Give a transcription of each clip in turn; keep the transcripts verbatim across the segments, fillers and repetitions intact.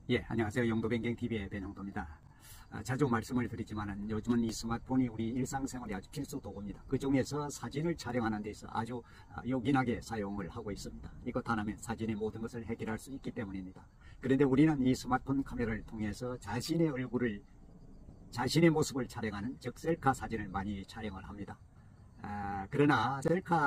예, 안녕하세요. 용도변경티비의 변용도입니다. 아, 자주 말씀을 드리지만 요즘은 이 스마트폰이 우리 일상생활에 아주 필수 도구입니다. 그 중에서 사진을 촬영하는 데 있어 아주 요긴하게 사용을 하고 있습니다. 이것 하나면 사진의 모든 것을 해결할 수 있기 때문입니다. 그런데 우리는 이 스마트폰 카메라를 통해서 자신의 얼굴을, 자신의 모습을 촬영하는 즉 셀카 사진을 많이 촬영을 합니다. 아, 그러나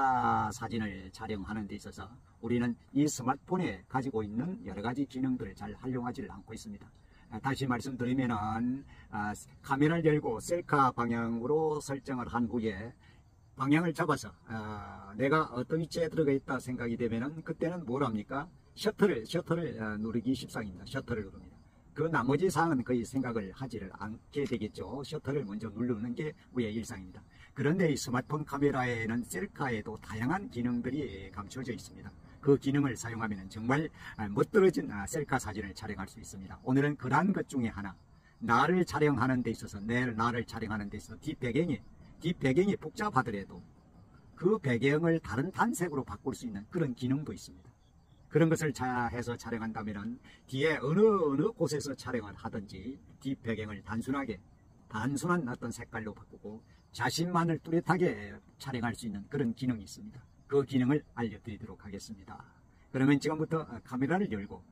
셀카 사진을 촬영하는 데 있어서 우리는 이 스마트폰에 가지고 있는 여러 가지 기능들을 잘 활용하지 않고 있습니다. 아, 다시 말씀드리면은 아, 카메라를 열고 셀카 방향으로 설정을 한 후에 방향을 잡아서 아, 내가 어떤 위치에 들어가 있다 생각이 되면은 그때는 뭘 합니까? 셔터를 셔터를 아, 누르기 십상입니다. 셔터를 누릅니다. 그 나머지 사항은 거의 생각을 하지를 않게 되겠죠. 셔터를 먼저 누르는 게 우리의 일상입니다. 그런데 이 스마트폰 카메라에는 셀카에도 다양한 기능들이 감춰져 있습니다. 그 기능을 사용하면 정말 멋들어진 셀카 사진을 촬영할 수 있습니다. 오늘은 그러한 것 중에 하나, 나를 촬영하는 데 있어서 내 나를 촬영하는 데 있어서 뒷배경이 뒷배경이 복잡하더라도 그 배경을 다른 단색으로 바꿀 수 있는 그런 기능도 있습니다. 그런 것을 해서 촬영한다면 뒤에 어느 어느 곳에서 촬영을 하든지 뒷배경을 단순하게 단순한 어떤 색깔로 바꾸고 자신만을 뚜렷하게 촬영할 수 있는 그런 기능이 있습니다. 그 기능을 알려드리도록 하겠습니다. 그러면 지금부터 카메라를 열고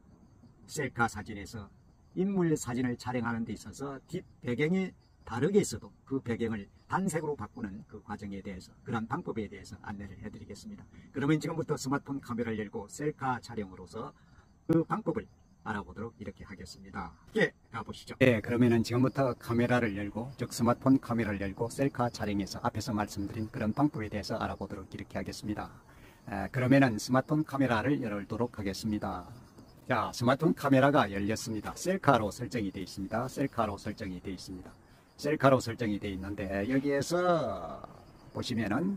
셀카 사진에서 인물 사진을 촬영하는 데 있어서 뒷배경이 다르게 있어도 그 배경을 단색으로 바꾸는 그 과정에 대해서, 그런 방법에 대해서 안내를 해드리겠습니다. 그러면 지금부터 스마트폰 카메라를 열고 셀카 촬영으로서 그 방법을 알아보도록 이렇게 하겠습니다. 예, 가보시죠. 예, 그러면은 지금부터 카메라를 열고, 즉 스마트폰 카메라를 열고 셀카 촬영에서 앞에서 말씀드린 그런 방법에 대해서 알아보도록 이렇게 하겠습니다. 에, 그러면은 스마트폰 카메라를 열도록 하겠습니다. 자, 스마트폰 카메라가 열렸습니다. 셀카로 설정이 되어 있습니다. 셀카로 설정이 되어 있습니다. 셀카로 설정이 되어 있는데 여기에서 보시면은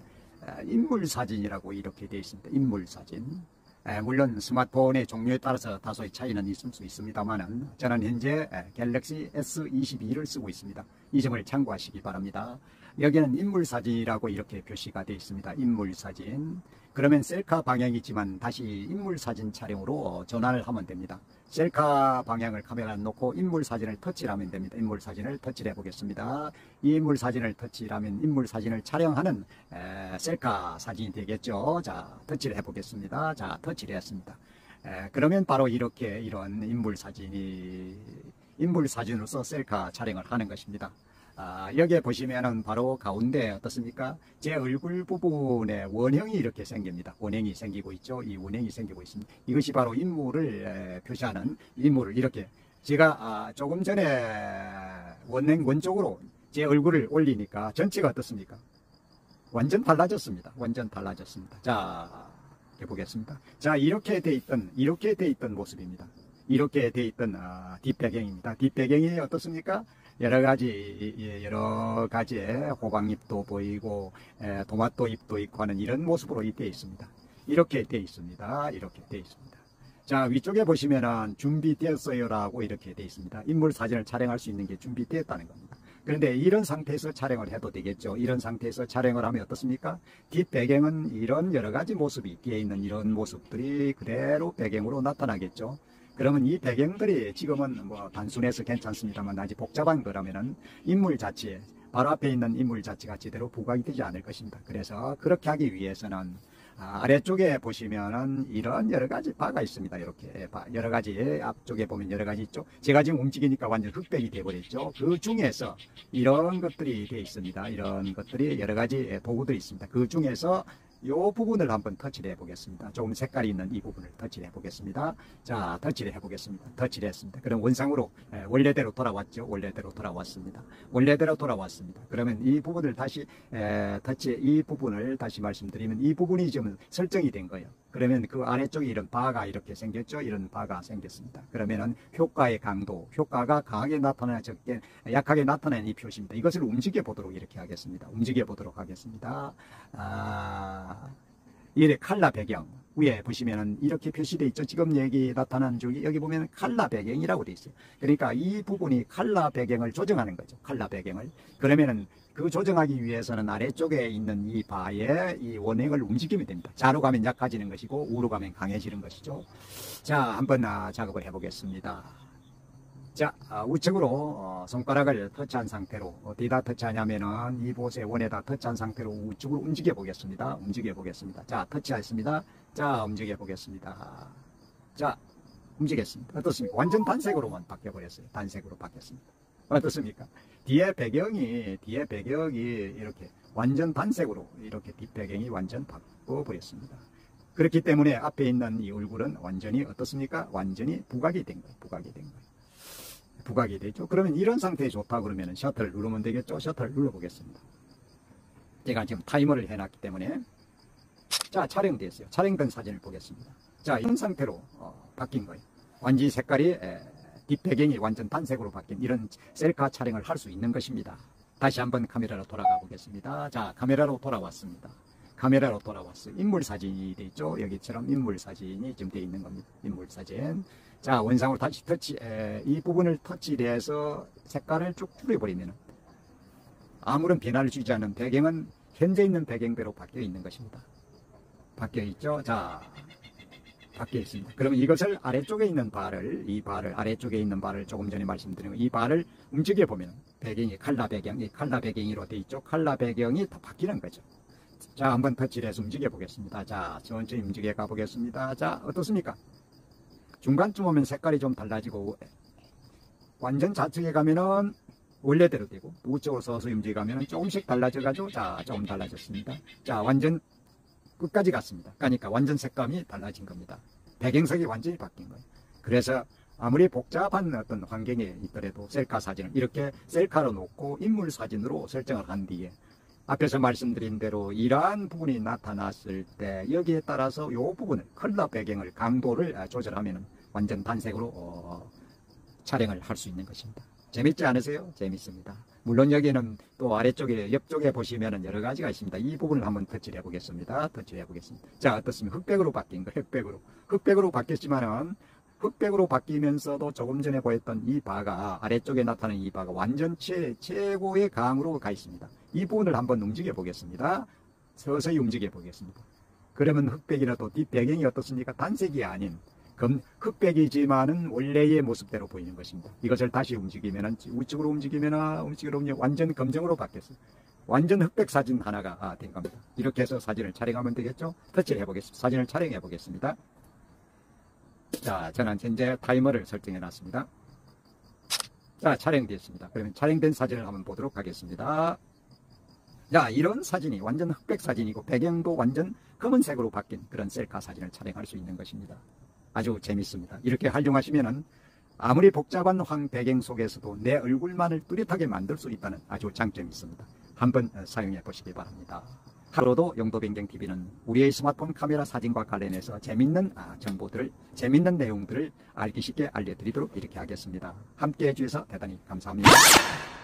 인물 사진이라고 이렇게 되어 있습니다. 인물 사진. 에, 물론 스마트폰의 종류에 따라서 다소의 차이는 있을 수 있습니다만은 저는 현재 갤럭시 에스 이십이를 쓰고 있습니다. 이 점을 참고하시기 바랍니다. 여기는 인물 사진이라고 이렇게 표시가 되어 있습니다. 인물 사진. 그러면 셀카 방향이지만 다시 인물 사진 촬영으로 전환을 하면 됩니다. 셀카 방향을 카메라에 놓고 인물 사진을 터치를 하면 됩니다. 인물 사진을 터치를 해보겠습니다. 이 인물 사진을 터치를 하면 인물 사진을 촬영하는 에, 셀카 사진이 되겠죠. 자, 터치를 해보겠습니다. 자, 터치를 했습니다. 에, 그러면 바로 이렇게 이런 인물 사진이 인물 사진으로서 셀카 촬영을 하는 것입니다. 아, 여기에 보시면은 바로 가운데 어떻습니까? 제 얼굴 부분에 원형이 이렇게 생깁니다. 원형이 생기고 있죠. 이 원형이 생기고 있습니다. 이것이 바로 인물을 에, 표시하는 인물을 이렇게 제가 아, 조금 전에 원형 원쪽으로 제 얼굴을 올리니까 전체가 어떻습니까? 완전 달라졌습니다. 완전 달라졌습니다. 자, 해보겠습니다. 자, 이렇게 돼 있던 이렇게 돼 있던 모습입니다. 이렇게 돼 있던 아, 뒷배경입니다. 뒷배경이 어떻습니까? 여러 가지, 여러 가지의 호박잎도 보이고, 에, 토마토 잎도 있고 하는 이런 모습으로 되어 있습니다. 이렇게 되어 있습니다. 이렇게 되어 있습니다. 자, 위쪽에 보시면은 준비되었어요 라고 이렇게 되어 있습니다. 인물 사진을 촬영할 수 있는 게 준비되었다는 겁니다. 그런데 이런 상태에서 촬영을 해도 되겠죠. 이런 상태에서 촬영을 하면 어떻습니까? 뒷배경은 이런 여러 가지 모습이 뒤에 있는 이런 모습들이 그대로 배경으로 나타나겠죠. 그러면 이 배경들이 지금은 뭐 단순해서 괜찮습니다만 아주 복잡한 거라면은 인물 자체, 바로 앞에 있는 인물 자체가 제대로 부각이 되지 않을 것입니다. 그래서 그렇게 하기 위해서는 아래쪽에 보시면은 이런 여러 가지 바가 있습니다. 이렇게 여러 가지 앞쪽에 보면 여러 가지 있죠. 제가 지금 움직이니까 완전 흑백이 되어버렸죠. 그 중에서 이런 것들이 되어 있습니다. 이런 것들이 여러 가지 도구들이 있습니다. 그 중에서 이 부분을 한번 터치를 해보겠습니다. 조금 색깔이 있는 이 부분을 터치를 해보겠습니다. 자, 터치를 해보겠습니다. 터치를 했습니다. 그럼 원상으로 에, 원래대로 돌아왔죠. 원래대로 돌아왔습니다. 원래대로 돌아왔습니다. 그러면 이 부분을 다시 에, 터치, 이 부분을 다시 말씀드리면 이 부분이 지금 설정이 된 거예요. 그러면 그 아래쪽에 이런 바가 이렇게 생겼죠. 이런 바가 생겼습니다. 그러면은 효과의 강도, 효과가 강하게 나타나는 적게 약하게 나타나는 이 표시입니다. 이것을 움직여 보도록 이렇게 하겠습니다. 움직여 보도록 하겠습니다. 아, 이래 칼라 배경 위에 보시면은 이렇게 표시되어 있죠. 지금 여기 나타난 쪽이 여기 보면 칼라 배경이라고 되어 있어요. 그러니까 이 부분이 칼라 배경을 조정하는 거죠. 칼라 배경을. 그러면은 그 조정하기 위해서는 아래쪽에 있는 이 바에 이 원행을 움직이면 됩니다. 좌로 가면 약해지는 것이고 우로 가면 강해지는 것이죠. 자, 한번 아, 작업을 해 보겠습니다. 자, 아, 우측으로 어, 손가락을 터치한 상태로 어디다 터치하냐면은 이곳의 원에다 터치한 상태로 우측으로 움직여 보겠습니다. 움직여 보겠습니다. 자, 터치했습니다. 자, 움직여 보겠습니다. 자, 움직였습니다. 어떻습니까? 완전 단색으로만 바뀌어버렸어요. 단색으로 바뀌었습니다. 어떻습니까? 뒤에 배경이 뒤에 배경이 이렇게 완전 단색으로 이렇게 뒷배경이 완전 바꿔버렸습니다. 그렇기 때문에 앞에 있는 이 얼굴은 완전히 어떻습니까? 완전히 부각이 된 거예요. 부각이 된 거예요. 부각이 되죠. 그러면 이런 상태에 좋다 그러면 셔터를 누르면 되겠죠. 셔터를 눌러보겠습니다. 제가 지금 타이머를 해놨기 때문에 자, 촬영됐어요. 촬영된 사진을 보겠습니다. 자, 이런 상태로 어, 바뀐 거예요. 완전히 색깔이 에, 뒷배경이 완전 단색으로 바뀐 이런 셀카 촬영을 할 수 있는 것입니다. 다시 한번 카메라로 돌아가 보겠습니다. 자, 카메라로 돌아왔습니다. 카메라로 돌아왔어요. 인물 사진이 되어 있죠. 여기처럼 인물 사진이 지금 되어 있는 겁니다. 인물 사진. 자, 원상으로 다시 터치, 에, 이 부분을 터치해서 색깔을 쭉 줄여버리면 아무런 변화를 주지 않는 배경은 현재 있는 배경대로 바뀌어 있는 것입니다. 바뀌어 있죠. 자, 바뀌어 있습니다. 그러면 이것을 아래쪽에 있는 바를, 이 바를, 아래쪽에 있는 바를 조금 전에 말씀드린 거, 이 바를 움직여 보면 배경이 칼라 배경, 이 칼라 배경으로 되어 있죠. 칼라 배경이 다 바뀌는 거죠. 자, 한번 터치를 해서 움직여 보겠습니다. 자, 천천히 움직여 가 보겠습니다. 자, 어떻습니까? 중간쯤 오면 색깔이 좀 달라지고 완전 좌측에 가면은 원래대로 되고 우측으로 서서히 움직이면 조금씩 달라져가지고 자, 조금 달라졌습니다. 자, 완전 끝까지 갔습니다. 그러니까 완전 색감이 달라진 겁니다. 배경색이 완전히 바뀐 거예요. 그래서 아무리 복잡한 어떤 환경에 있더라도 셀카 사진을 이렇게 셀카로 놓고 인물 사진으로 설정을 한 뒤에 앞에서 말씀드린 대로 이러한 부분이 나타났을 때 여기에 따라서 이 부분을 컬러 배경을 강도를 조절하면 완전 단색으로 어, 촬영을 할 수 있는 것입니다. 재밌지 않으세요? 재밌습니다. 물론 여기는 또 아래쪽에 옆쪽에 보시면 여러 가지가 있습니다. 이 부분을 한번 터치를 해보겠습니다. 터치를 해보겠습니다. 자, 어떻습니까? 흑백으로 바뀐 거, 흑백으로. 흑백으로 바뀌었지만은 흑백으로 바뀌면서도 조금 전에 보였던 이 바가 아래쪽에 나타나는 이 바가 완전 최, 최고의 강으로 가 있습니다. 이 부분을 한번 움직여 보겠습니다. 서서히 움직여 보겠습니다. 그러면 흑백이라도 뒷배경이 어떻습니까? 단색이 아닌 검, 흑백이지만은 원래의 모습대로 보이는 것입니다. 이것을 다시 움직이면은 우측으로 움직이면은 우측으로 움직이면 완전 검정으로 바뀌었어요. 완전 흑백 사진 하나가 아, 된 겁니다. 이렇게 해서 사진을 촬영하면 되겠죠? 터치를 해보겠습니다. 사진을 촬영해 보겠습니다. 자, 저는 현재 타이머를 설정해 놨습니다. 자, 촬영됐습니다. 그러면 촬영된 사진을 한번 보도록 하겠습니다. 자, 이런 사진이 완전 흑백 사진이고 배경도 완전 검은색으로 바뀐 그런 셀카 사진을 촬영할 수 있는 것입니다. 아주 재밌습니다. 이렇게 활용하시면은 아무리 복잡한 황 배경 속에서도 내 얼굴만을 뚜렷하게 만들 수 있다는 아주 장점이 있습니다. 한번 사용해 보시기 바랍니다. 앞으로도 용도변경티비는 우리의 스마트폰 카메라 사진과 관련해서 재밌는 정보들을, 재밌는 내용들을 알기 쉽게 알려드리도록 이렇게 하겠습니다. 함께 해주셔서 대단히 감사합니다.